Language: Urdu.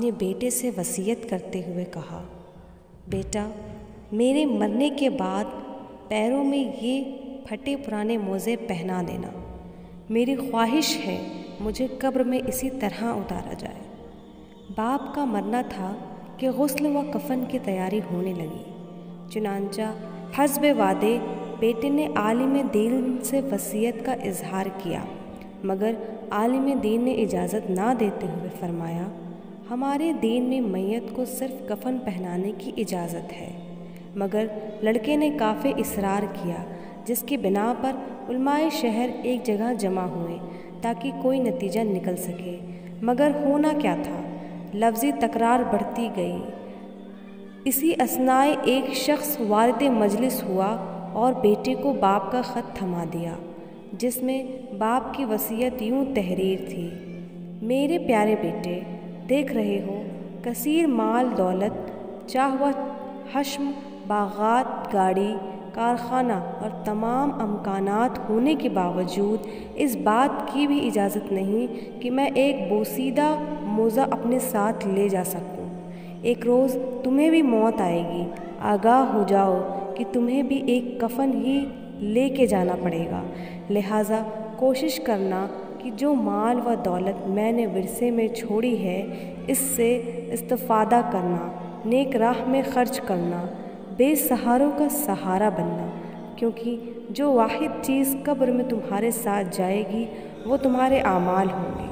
اپنے بیٹے سے وصیت کرتے ہوئے کہا، بیٹا، میرے مرنے کے بعد پیروں میں یہ پھٹے پرانے موزے پہنا دینا۔ میری خواہش ہے مجھے قبر میں اسی طرح اتارا جائے۔ باپ کا مرنا تھا کہ غسل و کفن کی تیاری ہونے لگی۔ چنانچہ حسب وعدے بیٹے نے عالم دین سے وصیت کا اظہار کیا، مگر عالم دین نے اجازت نہ دیتے ہوئے فرمایا، ہمارے دین میں میت کو صرف کفن پہنانے کی اجازت ہے۔ مگر لڑکے نے کافی اصرار کیا، جس کی بنا پر علماء شہر ایک جگہ جمع ہوئے تاکہ کوئی نتیجہ نکل سکے، مگر ہونا کیا تھا، لفظی تکرار بڑھتی گئی۔ اسی اثناء ایک شخص وارد مجلس ہوا اور بیٹے کو باپ کا خط تھما دیا، جس میں باپ کی وصیت یوں تحریر تھی، میرے پیارے بیٹے، دیکھ رہے ہو کثیر مال دولت، چاہوا حشم، باغات، گاڑی، کارخانہ اور تمام امکانات ہونے کے باوجود اس بات کی بھی اجازت نہیں کہ میں ایک بوسیدہ موزہ اپنے ساتھ لے جا سکوں۔ ایک روز تمہیں بھی موت آئے گی، آگاہ ہو جاؤ کہ تمہیں بھی ایک کفن ہی لے کے جانا پڑے گا، لہٰذا کوشش کرنا کہ جو مال و دولت میں نے ورثے میں چھوڑی ہے اس سے استفادہ کرنا، نیک راہ میں خرچ کرنا، بے سہاروں کا سہارا بننا، کیونکہ جو واحد چیز قبر میں تمہارے ساتھ جائے گی وہ تمہارے اعمال ہوں گے۔